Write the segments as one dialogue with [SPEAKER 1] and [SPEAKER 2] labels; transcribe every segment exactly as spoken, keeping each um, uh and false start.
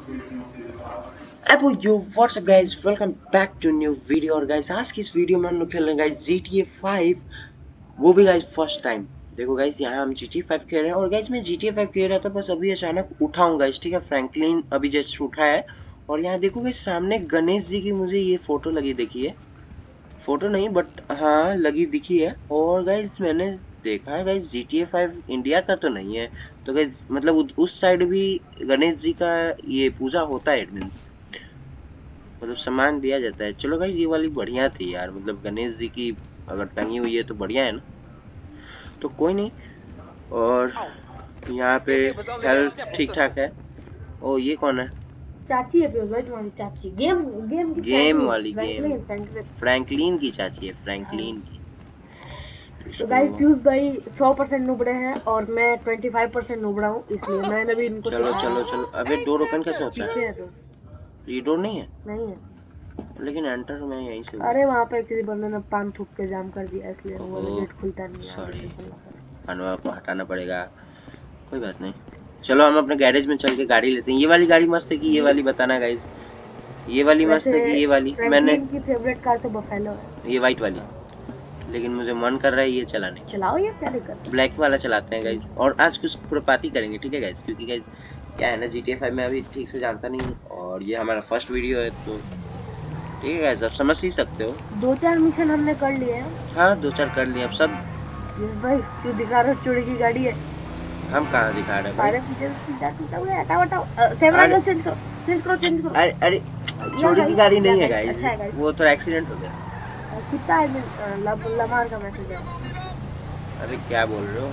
[SPEAKER 1] Apo yo, what's up guys, welcome back to new video। और guys आज की इस वीडियो में हम लोग खेल रहे हैं guys G T A five, वो भी guys फर्स्ट टाइम। देखो guys यहाँ हम G T A फाइव खेल रहे हैं और guys मैं G T A फाइव खेल रहा था, बस अभी अचानक उठा हूँ guys, ठीक है। फ्रैंकलिन अभी जस्ट उठा है और यहाँ देखो guys सामने गणेश जी की मुझे ये फोटो लगी दिखी है, फोटो नहीं बट हाँ लगी दिखी है। और गाइज मैंने देखा है guys G T A five India का तो नहीं है, तो गाइज मतलब उ- उस साइड भी गणेश जी का ये पूजा होता है, इट मीन्स मतलब सामान दिया जाता है। चलो गाइज ये वाली बढ़िया थी यार, मतलब गणेश जी की अगर टंगी हुई है तो बढ़िया है ना, तो कोई नहीं। और यहाँ पे हेल्थ ठीक ठाक है। ओ ये कौन है?
[SPEAKER 2] चाची है फिर भाई, तुम्हारी चाची गेम गेम की
[SPEAKER 1] गेम
[SPEAKER 2] फ्रैंकलिन
[SPEAKER 1] वाली गेम,
[SPEAKER 2] फ्रैंकलिन फ्रैंकलिन
[SPEAKER 1] फ्रैंकलिन की चाची है,
[SPEAKER 2] हाँ।
[SPEAKER 1] फ्रैंकलिन की।
[SPEAKER 2] तो
[SPEAKER 1] इसको
[SPEAKER 2] गाइस फ्यूज भाई सौ परसेंट नुबड़े हैं और मैं पच्चीस परसेंट नुबड़ा हूँ, इसलिए मैंने भी इनको
[SPEAKER 1] चलो
[SPEAKER 2] सिखाया
[SPEAKER 1] चलो
[SPEAKER 2] है।
[SPEAKER 1] चलो, अबे डोर ओपन कैसे होता
[SPEAKER 2] पीछे
[SPEAKER 1] है?
[SPEAKER 2] है तो
[SPEAKER 1] ये डोर नहीं है
[SPEAKER 2] नहीं है।
[SPEAKER 1] लेकिन एंटर मैं यहीं से हुआ।
[SPEAKER 2] अरे वहाँ पे किसी बंदे ने पान थूक के जाम कर दिया, इसलिए वो वाला
[SPEAKER 1] ओहो
[SPEAKER 2] गेट खुलता नहीं है, आगे
[SPEAKER 1] सॉरी,
[SPEAKER 2] से खोलना पड़ेगा।
[SPEAKER 1] पानवा को हटाना पड़ेगा, कोई बात नहीं। चलो हम अपने गैरेज में चल के गाड़ी लेते हैं। ये वाली गाड़ी मस्त है कि ये वाली, बताना गाइस। ये वाली मस्त
[SPEAKER 2] वैसे
[SPEAKER 1] है कि ये वाली? मैंने
[SPEAKER 2] फ्रैंकलिन की फेवरेट कार तो बफेलो है।
[SPEAKER 1] ये वाइट वाली, लेकिन मुझे मन कर रहा है ये चलाने की।
[SPEAKER 2] चलाओ ये, क्या दिक्कत है।
[SPEAKER 1] ब्लैक वाला चलाते हैं गाइस, और आज कुछ खुरपाती करेंगे, ठीक है गाइस, क्योंकि गाइस क्या है ना, G T A फाइव में अभी ठीक से जानता नहीं हूँ और ये हमारा फर्स्ट वीडियो है, तो ठीक है गाइस, आप समझ ही सकते हो।
[SPEAKER 2] दो चार मिशन हमने कर लिए हैं।
[SPEAKER 1] हाँ दो चार कर लिए अब सब।
[SPEAKER 2] ये भाई तू दिखा रहा चोरी की गाड़ी है।
[SPEAKER 1] हम कहाँ दिखा रहे हैं भाई?
[SPEAKER 2] अरे मुझे सीधा टूटा हुआ है, हटाओ हटाओ। कैमरा
[SPEAKER 1] अरे
[SPEAKER 2] एंगल चेंज करो, चेंज करो, चेंज करो।
[SPEAKER 1] अरे अरे
[SPEAKER 2] या
[SPEAKER 1] चोरी की
[SPEAKER 2] गाइस,
[SPEAKER 1] गाड़ी
[SPEAKER 2] या
[SPEAKER 1] नहीं है
[SPEAKER 2] गाइस,
[SPEAKER 1] गाइस,
[SPEAKER 2] अच्छा है गाइस।
[SPEAKER 1] वो तो एक्सीडेंट हो गया।
[SPEAKER 2] कितना है मिन- लब- लमार का मैसेज है।
[SPEAKER 1] अरे क्या बोल रहे हो?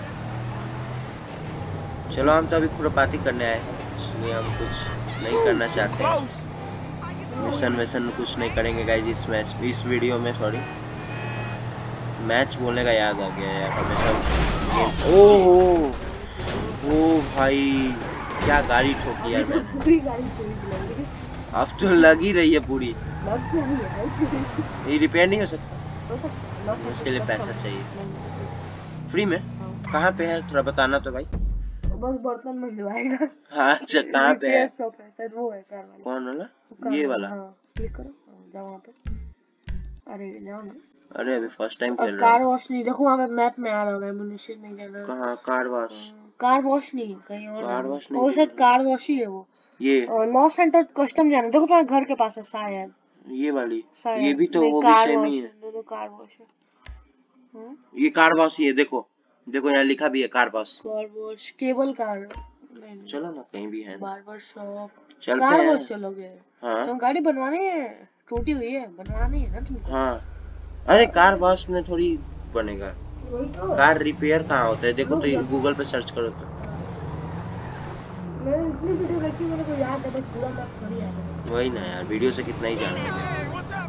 [SPEAKER 1] चलो हम तो अभी खुरपाती करने आए हैं, इसलिए हम कुछ नहीं करना चाहते हैं। मिशन मिशन कुछ नहीं करेंगे गाइस इस मैच इस वीडियो में, सॉरी मैच बोलने का याद आ गया यार, हमेशा गेम। ओहो ओ भाई क्या गाड़ी ठोकी
[SPEAKER 2] अभी
[SPEAKER 1] यार
[SPEAKER 2] तो
[SPEAKER 1] मैंने।
[SPEAKER 2] पूरी गाड़ी चोरी की लगी।
[SPEAKER 1] अब तो लग ही रही है पूरी।
[SPEAKER 2] लग तो नहीं है।
[SPEAKER 1] ये रिपेयर नहीं हो सकता?
[SPEAKER 2] हो सकता है,
[SPEAKER 1] इसके लिए
[SPEAKER 2] लग
[SPEAKER 1] पैसा
[SPEAKER 2] कम
[SPEAKER 1] चाहिए
[SPEAKER 2] नहीं।
[SPEAKER 1] फ्री में?
[SPEAKER 2] हाँ,
[SPEAKER 1] कहाँ पे है थोड़ा बताना तो भाई।
[SPEAKER 2] बस बर्तन में धुआएगा।
[SPEAKER 1] हाँ अच्छा कहाँ पे है?
[SPEAKER 2] रिपेयर शॉप है शायद, वो है कार वाला।
[SPEAKER 1] कौन वाला?
[SPEAKER 2] कार
[SPEAKER 1] ये
[SPEAKER 2] वाला
[SPEAKER 1] वाला?
[SPEAKER 2] हाँ, क्लिक करो, हाँ, जाओ वहाँ पे। अरे जाओ ना।
[SPEAKER 1] अरे अभी फर्स्ट टाइम
[SPEAKER 2] अब
[SPEAKER 1] खेल रहा हूँ।
[SPEAKER 2] कार वॉश नहीं, देखो वहाँ पे मैप में आ रहा होगा एमुलेशन नहीं जाना।
[SPEAKER 1] कहाँ कार वॉश?
[SPEAKER 2] हाँ, कार वॉश नहीं, कहीं और
[SPEAKER 1] कार
[SPEAKER 2] जाना।
[SPEAKER 1] वॉश नहीं
[SPEAKER 2] और
[SPEAKER 1] दिख
[SPEAKER 2] शायद
[SPEAKER 1] रहा
[SPEAKER 2] कार वॉश ही है वो।
[SPEAKER 1] ये
[SPEAKER 2] लॉ सेंटर कस्टम जाना, देखो तुम्हारे घर के पास है शायद।
[SPEAKER 1] ये वाली? ये
[SPEAKER 2] शायद
[SPEAKER 1] भी तो
[SPEAKER 2] नहीं,
[SPEAKER 1] वो भी
[SPEAKER 2] कार
[SPEAKER 1] सेम ही
[SPEAKER 2] वॉश
[SPEAKER 1] है।
[SPEAKER 2] है, दोनों कार वॉश है। हाँ,
[SPEAKER 1] ये कार वॉश ही है, देखो देखो यहाँ लिखा भी है car wash.
[SPEAKER 2] Car wash cable car नहीं नहीं,
[SPEAKER 1] चलो ना कहीं भी है ना,
[SPEAKER 2] बार्बर शॉप।
[SPEAKER 1] चलते
[SPEAKER 2] कार वॉश
[SPEAKER 1] हैं।
[SPEAKER 2] चलोगे?
[SPEAKER 1] हाँ
[SPEAKER 2] तुम गाड़ी बनवानी है, टूटी हुई है, बनवानी है ना तुमको।
[SPEAKER 1] हाँ, अरे कार वॉश में थोड़ी बनेगा।
[SPEAKER 2] वही तो
[SPEAKER 1] कार रिपेयर कहाँ होता है देखो,
[SPEAKER 2] रुक
[SPEAKER 1] तो
[SPEAKER 2] जा।
[SPEAKER 1] गूगल पे सर्च करो तो।
[SPEAKER 2] मैंने इतनी वीडियो देखी, मेरे को याद है, बस पूरा मैप थोड़ी याद है।
[SPEAKER 1] वही ना यार, वीडियो से कितना ही जान लोगे।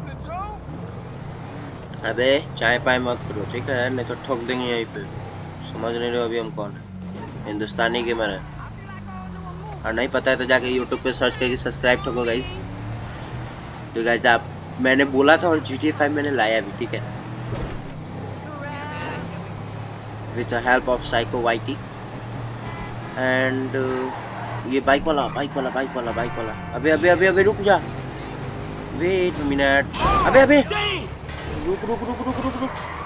[SPEAKER 1] अबे चाय पाए मत करो ठीक है, नहीं तो ठोक देंगे यहीं पे। समझ नहीं रहे हो अभी हम कौन है? हिंदुस्तानी गेमर है। और नहीं पता है तो जाके यूट्यूब पे सर्च करके सब्सक्राइब ठोको गाइस। तो गाइस आप, मैंने बोला था और G T A फाइव मैंने लाया भी, ठीक है, with the help of psycho वाइटी एंड ये बाइक वाला बाइक वाला बाइक वाला बाइक वाला अबे अबे अबे अबे रुक जा, वेट मिनट, अबे अबे रुक रुक रुक रुक रुक रुक,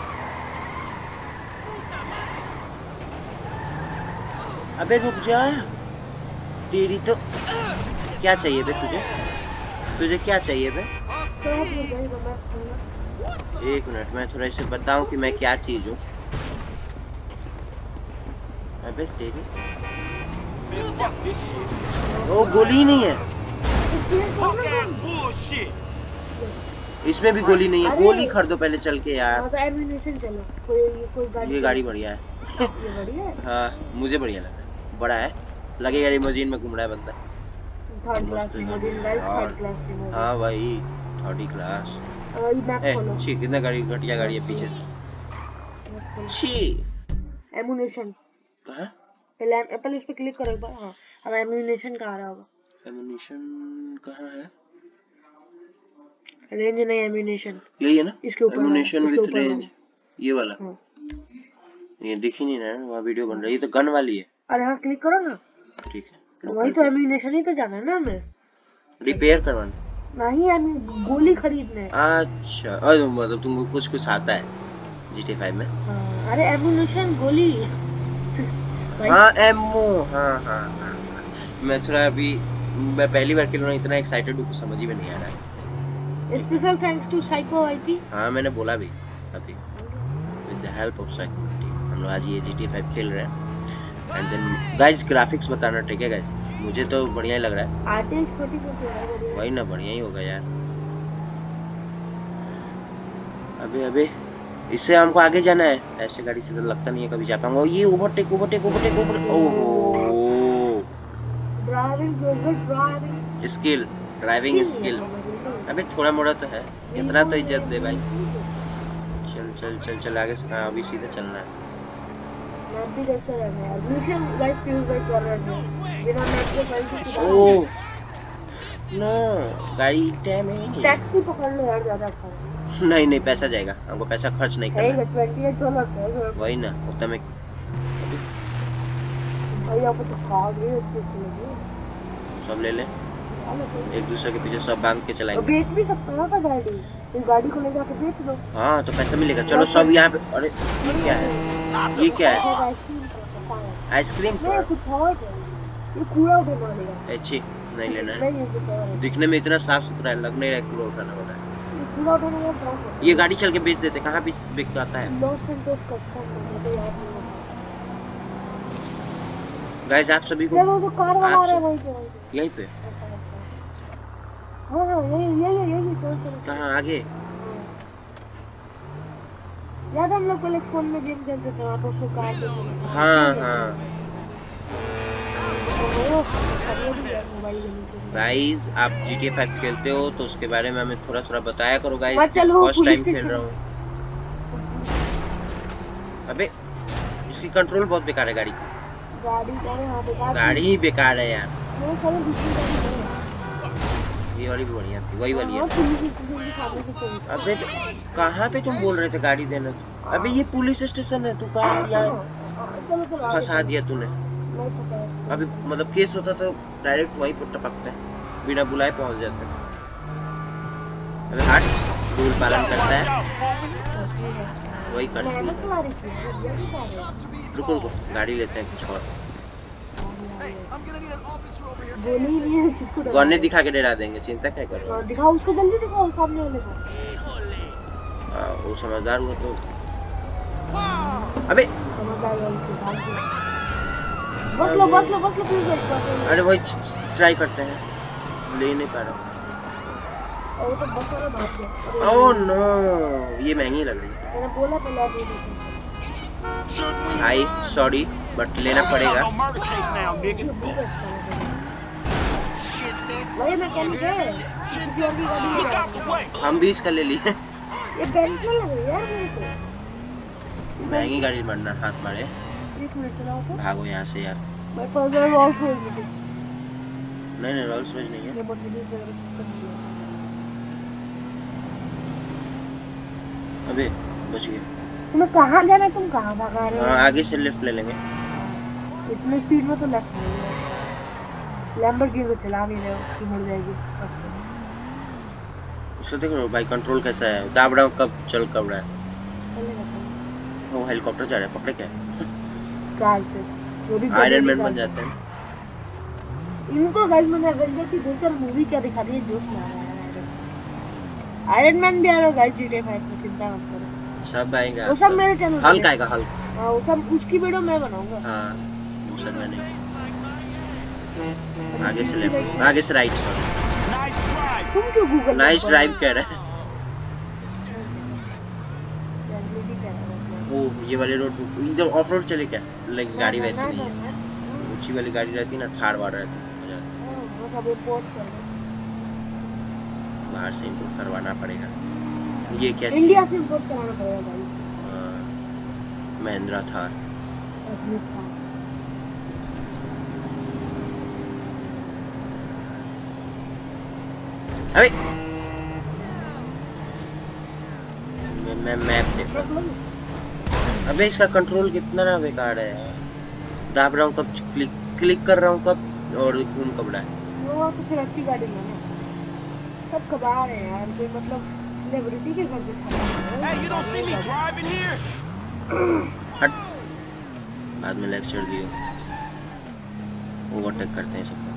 [SPEAKER 1] अबे रुक जा, तेरी तो क्या चाहिए बे तुझे? तुझे क्या चाहिए बे?
[SPEAKER 2] तो आप लोग जाइए, मैप खोलना।
[SPEAKER 1] एक मिनट मैं थोड़ा इसे बताऊं कि मैं क्या चीज हूँ। अबे तेरी, ओ गोली ही नहीं है इसमें, भी गोली नहीं है।
[SPEAKER 2] अरे
[SPEAKER 1] गोली खरीदो पहले चल के यार।
[SPEAKER 2] हाँ, तो एम्यूनेशन चलो, कोई ये कोई गाड़ी
[SPEAKER 1] ये
[SPEAKER 2] चलो।
[SPEAKER 1] गाड़ी बढ़िया है।
[SPEAKER 2] ये बढ़िया है।
[SPEAKER 1] हाँ मुझे बढ़िया लगा, बड़ा है, लगेगा लिमोजिन में घूम रहा है बंदा।
[SPEAKER 2] थर्ड क्लास
[SPEAKER 1] मस्त
[SPEAKER 2] लिमोजिन
[SPEAKER 1] गाड़ी है
[SPEAKER 2] गाइस,
[SPEAKER 1] यार।
[SPEAKER 2] Third class limousine.
[SPEAKER 1] हाँ भाई थर्टी क्लास।
[SPEAKER 2] और ये मैप
[SPEAKER 1] ए
[SPEAKER 2] खोलो।
[SPEAKER 1] छी, कितना गाड़ी घटिया गाड़ी है पीछे से।
[SPEAKER 2] मैप खोलो।
[SPEAKER 1] छी
[SPEAKER 2] एम्यूनेशन,
[SPEAKER 1] कहाँ?
[SPEAKER 2] पहले पहले इस पे क्लिक करो एक बार। हाँ, अब एम्यूनेशन कहाँ आ रहा होगा?
[SPEAKER 1] एमुनेशन कहाँ है?
[SPEAKER 2] रेंज नहीं, एम्यूनेशन
[SPEAKER 1] यही है ना,
[SPEAKER 2] इसके ऊपर वाला,
[SPEAKER 1] एमुनेशन
[SPEAKER 2] इसके
[SPEAKER 1] विथ
[SPEAKER 2] ऊपर
[SPEAKER 1] रेंज,
[SPEAKER 2] वाला।
[SPEAKER 1] ये वाला।
[SPEAKER 2] हाँ
[SPEAKER 1] ये दिख ही नहीं रहा है, वहाँ वीडियो बन
[SPEAKER 2] हाँ।
[SPEAKER 1] रही है, ये तो गन वाली है।
[SPEAKER 2] अरे हाँ, क्लिक करो ना।
[SPEAKER 1] ठीक है, वो
[SPEAKER 2] वही
[SPEAKER 1] कर
[SPEAKER 2] तो
[SPEAKER 1] दिया।
[SPEAKER 2] एम्यूनेशन ही तो जाना है ना हमें।
[SPEAKER 1] रिपेयर करवाना?
[SPEAKER 2] नहीं यार गोली खरीदने।
[SPEAKER 1] अच्छा, अरे मतलब तुमको कुछ कुछ आता है जी टी ए फाइव में?
[SPEAKER 2] हाँ, अरे एमुनेशन गोली।
[SPEAKER 1] हाँ एमओ, हाँ हाँ हाँ। मैं थोड़ा अभी मैं पहली बार खेल रहा हूँ, इतना एक्साइटेड हूँ, समझ ही में नहीं आ रहा है।
[SPEAKER 2] Special thanks to psycho IT.
[SPEAKER 1] हाँ मैंने बोला भी अभी, with the help of psycho IT हम लोग आज ये जी टी ए फाइव खेल रहे हैं। एंड देन गाइस ग्राफिक्स बताना, ठीक है गाइस? मुझे तो बढ़िया ही लग रहा है।
[SPEAKER 2] आरटीएक्स फोर्टी फोर
[SPEAKER 1] वही ना, बढ़िया ही होगा यार। अबे अबे इससे हमको आगे जाना है, ऐसे गाड़ी से तो लगता नहीं है कभी जा पाऊंगा। ये ओवरटेक ओवरटेक ओवरटेक ओवर, ओहो
[SPEAKER 2] driving driving
[SPEAKER 1] skill, driving skill. अबे थोड़ा मोड़ा तो है, इतना तो इज्जत दे भाई। चल चल चल चल आगे से, अभी सीधे चलना है।
[SPEAKER 2] मैं भी देखते रहना है मिशन गाइस, फ्यूज बाइक कर रहे हैं बिना मैप के फाइल की।
[SPEAKER 1] ओह नो, गाड़ी डैमेज।
[SPEAKER 2] टैक्सी पकड़ लो यार, ज्यादा अच्छा है।
[SPEAKER 1] नहीं नहीं पैसा जाएगा, हमको पैसा खर्च नहीं करना है।
[SPEAKER 2] अट्ठाईस डॉलर है
[SPEAKER 1] वही ना, उतना में
[SPEAKER 2] भाई आपको तो खा गए अच्छे से।
[SPEAKER 1] सब ले ले, एक दूसरे के पीछे सब बांध के चलाएंगे।
[SPEAKER 2] बेच भी सकते हो ना गाड़ी, इस गाड़ी को ले जाके बेच दो।
[SPEAKER 1] हाँ तो पैसा मिलेगा। चलो सब यहाँ पे। अरे ये क्या है, ये क्या है? आइसक्रीम
[SPEAKER 2] नहीं कुछ और है, ये कूड़ा उठाने वाला है।
[SPEAKER 1] अच्छी नहीं लेना है,
[SPEAKER 2] नहीं ये कुछ और है।
[SPEAKER 1] दिखने में इतना साफ सुथरा है, लग नहीं रहा है कूड़ा उठाने वाला है।
[SPEAKER 2] ये कूड़ा उठाने वाला बहुत है।
[SPEAKER 1] ये गाड़ी चल के बेच देते, कहाँ बेच बिकता है?
[SPEAKER 2] लॉस सैंटोस कस्टम में मुझे याद नहीं है।
[SPEAKER 1] गाइस आप सभी को
[SPEAKER 2] वो जो कार वाला आ रहा है वहीं पे,
[SPEAKER 1] यहीं पे।
[SPEAKER 2] हाँ हाँ यही यही यही चल चल।
[SPEAKER 1] कहाँ आगे?
[SPEAKER 2] याद हम लोग पहले फोन में गेम खेलते थे, वहाँ पर उसको कार देते थे।
[SPEAKER 1] हाँ हाँ गाइस आप जी टी ए फाइव खेलते हो तो उसके बारे में हमें थोड़ा थोड़ा बताया करो गाइस। फर्स्ट टाइम खेल रहा हूँ। अबे इसकी कंट्रोल बहुत बेकार है गाड़ी की।
[SPEAKER 2] गाड़ी बेकार,
[SPEAKER 1] गाड़ी ही बेकार है यार।
[SPEAKER 2] वो सारी दूसरी गाड़ी है।
[SPEAKER 1] ये वाली भी बढ़िया थी, वही वाली है।
[SPEAKER 2] हाँ, पुलिस स्टेशन दिखाने की चाहिए।
[SPEAKER 1] अबे तो कहाँ पे तुम बोल रहे थे गाड़ी देना? अबे ये पुलिस स्टेशन है, तू कहाँ यहाँ
[SPEAKER 2] चलो चलो
[SPEAKER 1] फंसा दिया तूने।
[SPEAKER 2] नहीं पता है।
[SPEAKER 1] अभी मतलब केस होता तो डायरेक्ट वहीं पर टपकते हैं, बिना बुलाए पहुंच जाते हैं। अबे हट, रूल पालन करता है वही करती है। रुको रुको गाड़ी लेते हैं कुछ और। गन्ने दिखा के डरा देंगे, चिंता क्या करो।
[SPEAKER 2] दिखाओ उसको, जल्दी दिखाओ सामने वाले को।
[SPEAKER 1] आ, वो समझदार हुआ तो। अबे
[SPEAKER 2] बस लो बस लो बस लो प्लीज।
[SPEAKER 1] अरे वही ट्राई करते हैं, ले नहीं पा रहा।
[SPEAKER 2] और तो बस वाला भाग गया।
[SPEAKER 1] ओह नो, ये महंगी लग रही है।
[SPEAKER 2] मैंने बोला पहले अभी
[SPEAKER 1] आई सॉरी बट लेना पड़ेगा।
[SPEAKER 2] भाई मैं कैन गए किसी और की गाड़ी ले जाऊंगा।
[SPEAKER 1] हम भी इसका ले लिए।
[SPEAKER 2] ये बेंट ना लग रही है यार मेरे को।
[SPEAKER 1] महंगी गाड़ी मरना हाथ मारे।
[SPEAKER 2] एक मिनट चलाओ तो।
[SPEAKER 1] भागो यहाँ से यार।
[SPEAKER 2] मैं पास में रोल्स रॉयस में।
[SPEAKER 1] नहीं नहीं रोल्स रॉयस नहीं है।
[SPEAKER 2] ये मर्सिडीज वगैरह कर दिया।
[SPEAKER 1] अबे बच गए।
[SPEAKER 2] तुम्हें कहाँ जाना है, तुम कहाँ भागा रहे हो?
[SPEAKER 1] हाँ आगे से लेफ्ट ले लेंगे।
[SPEAKER 2] इतनी स्पीड में तो लेफ्ट नहीं है। लैम्बोर्गिनी को चला नहीं रहे हो कि मुड़ जाएगी।
[SPEAKER 1] उसको देख लो भाई कंट्रोल कैसा है, दाब रहा हूँ कब चल कब रहा है। वो हेलीकॉप्टर जा रहा है, पकड़े क्या?
[SPEAKER 2] कार से जो भी
[SPEAKER 1] आयरन मैन बन जाते हैं।
[SPEAKER 2] इनको गाइस मैंने एवेंजर की दो चार मूवी क्या दिखा दी है, जोश में आ रहा है। आयरन मैन भी आ रहा है guys G T A five में, चिंता मत करो।
[SPEAKER 1] सब आएगा,
[SPEAKER 2] वो सब मेरे चैनल पे
[SPEAKER 1] हल्क आएगा हल्क।
[SPEAKER 2] हां वो सब उसकी वीडियो मैं बनाऊंगा।
[SPEAKER 1] हां वो सब मैंने। आगे से लेफ्ट, आगे से राइट।
[SPEAKER 2] तुम क्यों गूगल
[SPEAKER 1] नाइस ड्राइव कह रहा है। वो ये वाले रोड इधर ऑफ रोड चले क्या? लेकिन गाड़ी वैसे नहीं है, ऊंची वाली गाड़ी रहती ना, थार वार रहती तो मजा आता।
[SPEAKER 2] वो सब इंपोर्ट कर
[SPEAKER 1] बाहर से इंपोर्ट करवाना पड़ेगा। ये क्या चीज?
[SPEAKER 2] इंडिया से इंपोर्ट कराना पड़ेगा गाड़ी।
[SPEAKER 1] हां महिंद्रा थार। अबे मैं मैं मैप देख रहा हूं। अबे इसका कंट्रोल कितना ना बेकार है। दाब रहा हूँ कब क्लिक क्लिक कर रहा हूँ कब और खून कबड़ा है।
[SPEAKER 2] वो तो फिर अच्छी गाड़ी लेना। सब कबा रहे हैं यार, कोई मतलब सेलिब्रिटी के घर पे खड़ा है।
[SPEAKER 3] Hey, you don't see me driving here?
[SPEAKER 1] हट, बाद में लेक्चर दियो। ओवरटेक करते हैं सबको।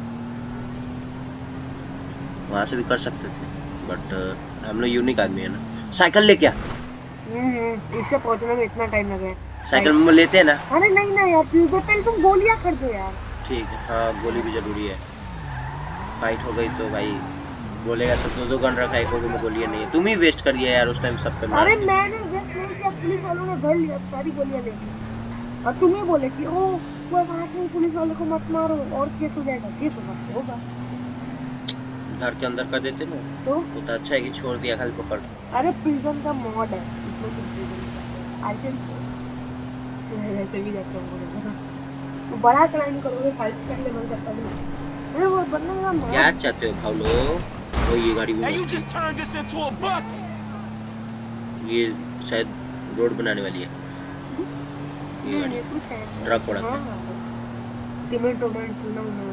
[SPEAKER 1] वहाँ से भी कर सकते थे, बट हम लोग यूनिक आदमी है ना। साइकिल ले क्या?
[SPEAKER 2] हम्म इससे पहुंचने में इतना टाइम लग रहा है।
[SPEAKER 1] साइकिल में लेते हैं ना।
[SPEAKER 2] अरे नहीं ना यार, फ्यूज़र पहले तुम गोलियां कर दो यार।
[SPEAKER 1] ठीक है, हाँ गोली भी जरूरी है। फाइट हो गई तो भाई बोलेगा सब दो दो गन रखा है, एक में गोलियां नहीं है। तुम ही वेस्ट कर दिया यार उस टाइम सब पे मार
[SPEAKER 2] अरे
[SPEAKER 1] के।
[SPEAKER 2] मैंने वेस्ट नहीं किया, पुलिस वालों ने भर लिया सारी गोलियां लेके। और तुम ही बोले कि ओ वो वहां से पुलिस वालों को मत मारो और केस हो जाएगा। केस होगा
[SPEAKER 1] घर के अंदर कर देते ना
[SPEAKER 2] तो
[SPEAKER 1] वो तो अच्छा है कि छोड़ दिया खाली पकड़।
[SPEAKER 2] अरे प्रिजन का मॉड है इसमें, तुम प्रिजन आई थिंक ऐसे भी जाता हूं। तो बड़ा क्राइम करोगे, फाइव स्टार लेवल का तब अरे वो बनने का मॉड।
[SPEAKER 1] क्या चाहते हो भावलो? वो ये गाड़ी भी
[SPEAKER 3] Hey, you
[SPEAKER 1] मस्त
[SPEAKER 3] just turned this into a buck.
[SPEAKER 1] है। ये शायद रोड बनाने वाली है ये गाड़ी।
[SPEAKER 2] ये कुछ है
[SPEAKER 1] ट्रक वड़क है।
[SPEAKER 2] सीमेंट वोमेंट ना ना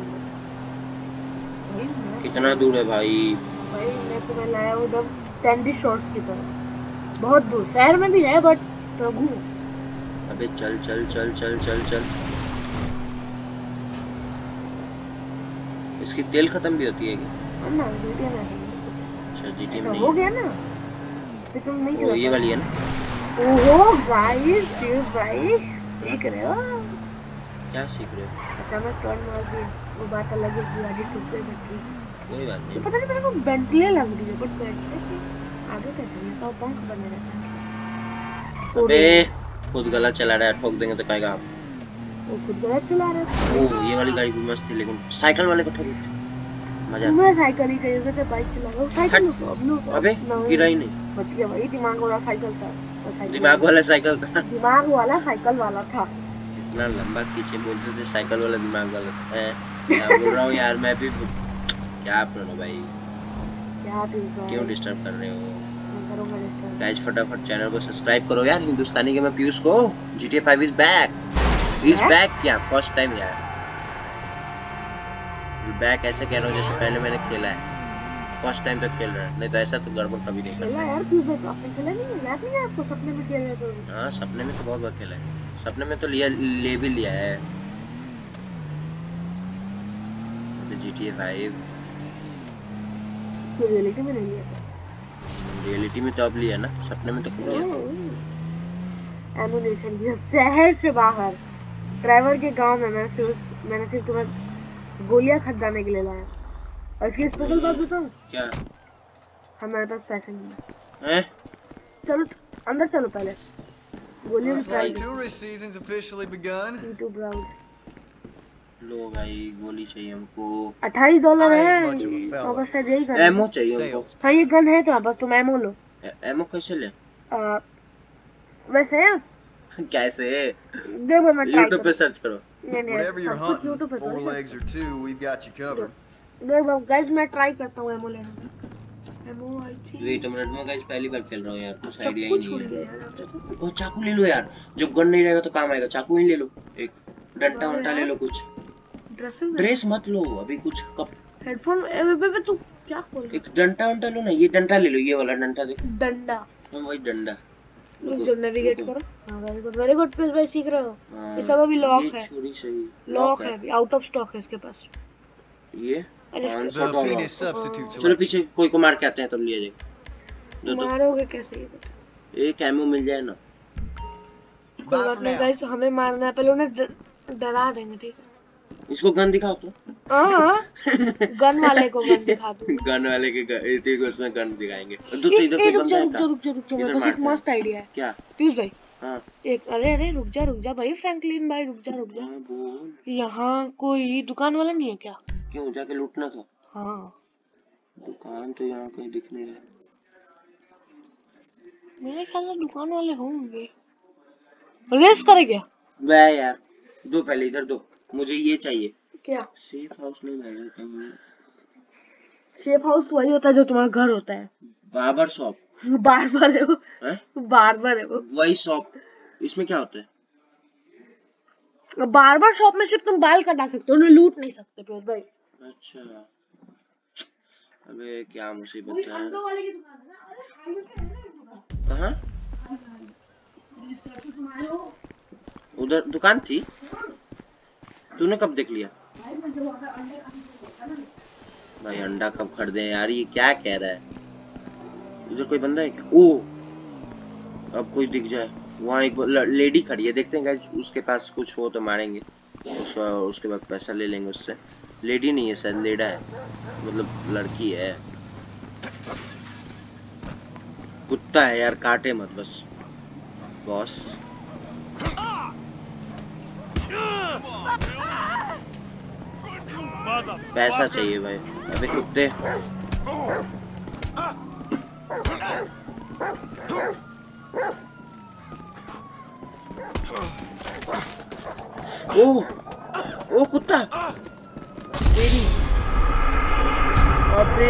[SPEAKER 1] कितना दूर है भाई?
[SPEAKER 2] भाई मैं तुम्हें लाया हूँ एकदम सैंडी शॉर्ट्स की तरह, बहुत दूर। शहर में भी है बट प्रभु।
[SPEAKER 1] अबे चल चल चल चल चल चल। इसकी तेल खत्म भी होती है क्या?
[SPEAKER 2] ना जीटीए में
[SPEAKER 1] अच्छा जीटीए में
[SPEAKER 2] तो
[SPEAKER 1] नहीं
[SPEAKER 2] हो
[SPEAKER 1] है।
[SPEAKER 2] गया ना, तो तुम नहीं
[SPEAKER 1] वो ये वाली है ना?
[SPEAKER 2] ओहो गाइस प्लीज भाई देख रहे हो
[SPEAKER 1] क्या सीख रहे हो?
[SPEAKER 2] अचानक टर्न मार दिया, वो बात अलग है कि गाड़ी ठुक गई बैटरी।
[SPEAKER 1] कोई बात
[SPEAKER 2] तो
[SPEAKER 1] नहीं।
[SPEAKER 2] पता नहीं मेरे को बेंटले लग रही है, बट बेंटले की आगे कैसे ये तो पंख बने रहते हैं।
[SPEAKER 1] अबे खुद गला चला रहा है, ठोक देंगे तो कहेगा आप।
[SPEAKER 2] वो खुद गलत चला रहे थे।
[SPEAKER 1] ओ ये वाली गाड़ी भी मस्त थी, लेकिन साइकिल वाले को ठोक दे मजा आता।
[SPEAKER 2] मैं साइकिल ही चाहिए था, बाइक चला रहा हूं। साइकिल लो अब लो।
[SPEAKER 1] अबे गिरा ही नहीं।
[SPEAKER 2] बच गया भाई, दिमाग वाला साइकिल था।
[SPEAKER 1] दिमाग वाला साइकिल था।
[SPEAKER 2] दिमाग वाला साइकिल वाला था।
[SPEAKER 1] इतना लंबा खींचे बोलते थे साइकिल वाला दिमाग वाला था। मैं बोल रहा हूँ यार, मैं भी क्या प्रणो भाई
[SPEAKER 2] क्या
[SPEAKER 1] क्यों डिस्टर्ब कर रहे हो?
[SPEAKER 2] करूंगा डिस्टर्ब।
[SPEAKER 1] गाइस फटाफट चैनल को सब्सक्राइब करो यार। हिंदुस्तानी के मैं पीयूष को GTA five is back is back क्या फर्स्ट टाइम यार बैक ऐसे कह रहा हूँ जैसे पहले मैंने खेला है। फर्स्ट टाइम तो खेल रहा है, नहीं तो ऐसा तो गड़बड़ कभी नहीं
[SPEAKER 2] खेला
[SPEAKER 1] करता
[SPEAKER 2] यार, क्यों तो आपने खेला नहीं? याद नहीं है आपको? सपने में खेल रहे थे।
[SPEAKER 1] हाँ सपने में तो बहुत बार खेला है। सपने में तो लिया ले भी लिया है जीटीए फाइव।
[SPEAKER 2] रियलिटी में नहीं लिया था।
[SPEAKER 1] रियलिटी में तो अब लिया ना, सपने में तो कब लिया था?
[SPEAKER 2] एमुनेशन दिया शहर से बाहर ड्राइवर के गांव में। मैं सिर्फ मैंने सिर्फ तुम्हें गोलियां खरीदने के लिए लाया। और इसकी स्पेशल बात बताऊं?
[SPEAKER 1] क्या?
[SPEAKER 2] हमारे पास पैसे नहीं है।
[SPEAKER 1] हैं?
[SPEAKER 2] चलो अंदर चलो पहले। गोलियां
[SPEAKER 3] Looks
[SPEAKER 2] try
[SPEAKER 3] like tourist season's officially begun.
[SPEAKER 2] YouTube browse.
[SPEAKER 1] लो भाई गोली चाहिए हमको।
[SPEAKER 2] अट्ठाईस डॉलर
[SPEAKER 3] I
[SPEAKER 2] है।
[SPEAKER 3] ain't much of a fella.
[SPEAKER 2] और बस शायद यही गन
[SPEAKER 1] एमो
[SPEAKER 2] है।
[SPEAKER 1] चाहिए हमको।
[SPEAKER 3] Sales.
[SPEAKER 2] हाँ ये गन है तो बस तुम एमो लो।
[SPEAKER 1] ए- एमो कैसे ले?
[SPEAKER 2] आ, वैसे है
[SPEAKER 1] कैसे?
[SPEAKER 2] देखो मैं ट्राई
[SPEAKER 1] यूट्यूब पे सर्च करो।
[SPEAKER 2] नहीं नहीं
[SPEAKER 3] Whatever you're
[SPEAKER 2] सब कुछ
[SPEAKER 3] hunting,
[SPEAKER 2] यूट्यूब पे
[SPEAKER 3] four
[SPEAKER 2] करो।
[SPEAKER 3] legs or two, we've got you covered.
[SPEAKER 2] देखो गाइस मैं ट्राई करता हूँ एमो लेने का। एमो आई थी
[SPEAKER 1] वेट अ मिनट में गाइस, पहली बार खेल रहा हूँ यार, कुछ आइडिया ही
[SPEAKER 2] कुछ
[SPEAKER 1] नहीं
[SPEAKER 2] छूट
[SPEAKER 1] है।
[SPEAKER 2] गया यार आपको।
[SPEAKER 1] वो चाकू ले लो यार, जब गन नहीं रहेगा तो काम आएगा। चाकू ही ले लो, एक डंडा वंडा ले लो कुछ।
[SPEAKER 2] ड्रेसिंग
[SPEAKER 1] ड्रेस मत लो अभी, कुछ कप
[SPEAKER 2] हेडफोन ए तू क्या बोल रहा
[SPEAKER 1] एक डंडा वंडा लो ना। ये डंडा ले लो, ये वाला डंडा देखो।
[SPEAKER 2] है? डंडा
[SPEAKER 1] हाँ वही डंडा।
[SPEAKER 2] रुक जो नेविगेट करो। हां very good very good please भाई सीख रहे हो।
[SPEAKER 1] हाँ,
[SPEAKER 2] ये सब अभी लॉक
[SPEAKER 1] ये
[SPEAKER 2] है।
[SPEAKER 1] छुरी सही
[SPEAKER 2] लॉक है अभी, आउट ऑफ स्टॉक है इसके पास।
[SPEAKER 1] ये पाँच सौ
[SPEAKER 3] The
[SPEAKER 1] डॉलर।
[SPEAKER 3] penis substitute
[SPEAKER 1] चलो
[SPEAKER 3] selection.
[SPEAKER 1] पीछे कोई को मार के आते हैं तब लिया जाएगा। दो दो
[SPEAKER 2] मारोगे कैसे ये बता।
[SPEAKER 1] एक एमो मिल जाए ना।
[SPEAKER 2] कोई
[SPEAKER 3] Bye
[SPEAKER 2] बात
[SPEAKER 3] for
[SPEAKER 2] नहीं
[SPEAKER 3] now.
[SPEAKER 2] गाइस, हमें मारना है पहले, उन्हें डर- डरा देंगे ठीक है।
[SPEAKER 1] इसको गन दिखाओ तो।
[SPEAKER 2] हां गन वाले को गन दिखा दूं।
[SPEAKER 1] गन वाले के ग- ठीक है, उसमें गन दिखाएंगे। दो तो
[SPEAKER 2] एक
[SPEAKER 1] इधर
[SPEAKER 2] ए
[SPEAKER 1] कोई
[SPEAKER 2] रुक
[SPEAKER 1] बंदा
[SPEAKER 2] जा
[SPEAKER 1] है
[SPEAKER 2] रुक
[SPEAKER 1] क्या?
[SPEAKER 2] जा रुक जा रुक जा, मेरे
[SPEAKER 1] इधर
[SPEAKER 2] पास एक
[SPEAKER 1] मारते हैं।
[SPEAKER 2] मस्त आइडिया है।
[SPEAKER 1] क्या?
[SPEAKER 2] पीयूष भाई
[SPEAKER 1] हाँ
[SPEAKER 2] एक अरे अरे रुक जा रुक जा भाई, फ्रैंकलिन भाई रुक जा रुक जा।
[SPEAKER 1] हाँ बोल।
[SPEAKER 2] यहाँ कोई दुकान वाला नहीं है क्या?
[SPEAKER 1] क्यों जाके लूटना था?
[SPEAKER 2] हाँ
[SPEAKER 1] दुकान तो यहाँ कहीं दिख नहीं रहा।
[SPEAKER 2] मेरे ख्याल में दुकान वाले होंगे। रेस करे क्या?
[SPEAKER 1] बे यार दो पहले इधर दो, मुझे ये चाहिए।
[SPEAKER 2] क्या
[SPEAKER 1] सेफ हाउस नहीं मिल रहा कहीं।
[SPEAKER 2] सेफ हाउस वही होता है जो तुम्हारा घर होता है।
[SPEAKER 1] बार्बर शॉप
[SPEAKER 2] बार बार है वो,
[SPEAKER 1] है?
[SPEAKER 2] बार बार है वो।
[SPEAKER 1] वही शॉप। इसमें क्या होता है?
[SPEAKER 2] बार बार शॉप में सिर्फ तुम बाल कटा सकते हो, लूट नहीं सकते फिर भाई।
[SPEAKER 1] अच्छा अबे क्या मुसीबत है।
[SPEAKER 2] वाले की दुकान है ना। अरे हाईवे पे है ना।
[SPEAKER 1] कहाँ? उधर दुकान थी? तूने कब देख लिया? भाई अंडा कब खरीदे यार, ये क्या कह रहा है? उधर कोई बंदा है क्या? ओ अब कोई दिख जाए। वहाँ एक लेडी खड़ी है, देखते हैं गाइस उसके पास कुछ हो तो मारेंगे उसका, उसके बाद पैसा ले लेंगे उससे। लेडी नहीं है शायद, लेडा है, मतलब लड़की है। कुत्ता है यार, काटे मत बस बॉस। पैसा चाहिए भाई। अबे कुत्ते ओ ओ कुत्ता तेरी। अबे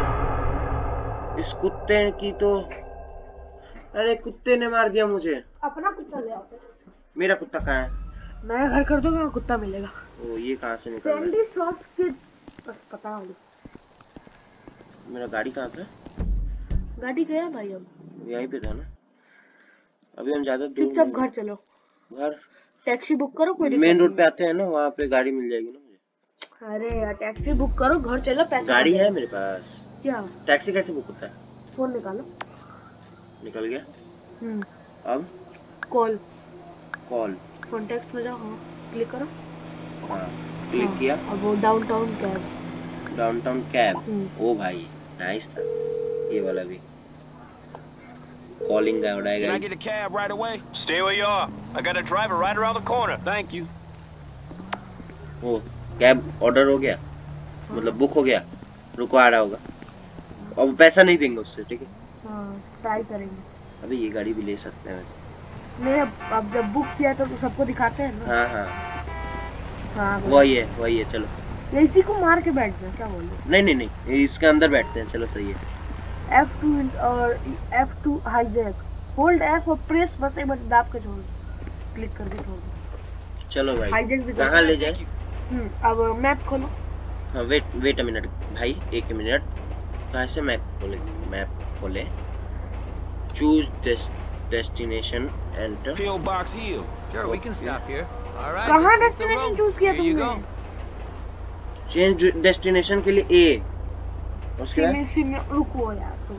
[SPEAKER 1] इस कुत्ते की तो, अरे कुत्ते ने मार दिया मुझे।
[SPEAKER 2] अपना कुत्ता ले आओ।
[SPEAKER 1] मेरा कुत्ता कहाँ है?
[SPEAKER 2] मैं घर कर दूंगा, कुत्ता मिलेगा।
[SPEAKER 1] ओ ये कहाँ से निकल रहा है?
[SPEAKER 2] सैंडी सॉस के बस पता नहीं।
[SPEAKER 1] मेरा गाड़ी कहाँ था?
[SPEAKER 2] गाड़ी गया भाई, अब
[SPEAKER 1] यहीं पे था ना। अभी हम ज्यादा दूर
[SPEAKER 2] चुपचाप
[SPEAKER 1] नहीं।
[SPEAKER 2] घर चलो।
[SPEAKER 1] घर
[SPEAKER 2] टैक्सी बुक करो, कोई
[SPEAKER 1] मेन रोड पे आते हैं ना, वहाँ पे गाड़ी मिल जाएगी ना मुझे।
[SPEAKER 2] अरे यार टैक्सी बुक करो, घर चलो, पैसा
[SPEAKER 1] गाड़ी है मेरे पास।
[SPEAKER 2] क्या?
[SPEAKER 1] टैक्सी कैसे बुक होता है?
[SPEAKER 2] फोन निकालो।
[SPEAKER 1] निकल गया।
[SPEAKER 2] हम्म
[SPEAKER 1] अब
[SPEAKER 2] कॉल
[SPEAKER 1] कॉल
[SPEAKER 2] कॉन्टैक्ट में जाओ, हाँ क्लिक करो।
[SPEAKER 1] हाँ क्लिक
[SPEAKER 2] हाँ,
[SPEAKER 1] किया।
[SPEAKER 2] अब वो डाउनटाउन कैब।
[SPEAKER 1] Downtown cab.
[SPEAKER 2] हम्म।
[SPEAKER 1] ओ भाई नाइस था ये वाला भी। कॉलिंग का उड़ाएगा।
[SPEAKER 4] Can I get a cab right away? Stay where you are. I got a driver right around the corner. Thank you.
[SPEAKER 1] ओ कैब ऑर्डर हो गया, मतलब बुक हो गया। रुको आ रहा होगा। अब पैसा नहीं देंगे उससे, ठीक है?
[SPEAKER 2] हाँ ट्राई करेंगे।
[SPEAKER 1] अभी ये गाड़ी भी ले सकते हैं वैसे।
[SPEAKER 2] नहीं अब अब जब बुक किया तो सबको दिखाते हैं ना।
[SPEAKER 1] हाँ हाँ
[SPEAKER 2] हाँ
[SPEAKER 1] वही है वही है। चलो
[SPEAKER 2] इसी को मार के बैठ जाए, क्या बोल रहे?
[SPEAKER 1] नहीं नहीं नहीं इसके अंदर बैठते हैं। चलो सही है।
[SPEAKER 2] एफ टू और F two hijack, hold F और प्रेस बस एक बार दाब के छोड़, क्लिक करके छोड़ दो।
[SPEAKER 1] चलो भाई
[SPEAKER 2] हाईजैक भी
[SPEAKER 1] कहाँ ले जाए?
[SPEAKER 2] हम्म अब मैप खोलो।
[SPEAKER 1] हाँ वेट वेट अ मिनट भाई, एक मिनट। कहाँ से मैप खोले? मैप खोले, choose destination, enter.
[SPEAKER 4] Pillbox Hill.
[SPEAKER 5] Sure, we can stop here. All right,
[SPEAKER 2] कहाँ
[SPEAKER 5] this is the
[SPEAKER 2] destination
[SPEAKER 5] road.
[SPEAKER 2] Choose किया
[SPEAKER 5] Here you
[SPEAKER 2] तुमने?
[SPEAKER 5] go.
[SPEAKER 1] चेंज डेस्टिनेशन के लिए ए, उसके बाद
[SPEAKER 2] सिमी सिमी रुको यार तुम।